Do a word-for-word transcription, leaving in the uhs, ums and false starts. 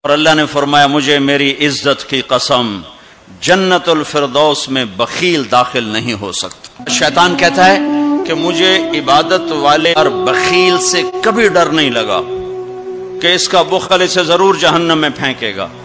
और अल्लाह ने फरमाया, मुझे मेरी इज्जत की कसम, जन्नतुल फिरदौस में बखील दाखिल नहीं हो सकता। शैतान कहता है कि मुझे इबादत वाले और बखील से कभी डर नहीं लगा कि इसका बुखल इसे जरूर जहन्नम में फेंकेगा।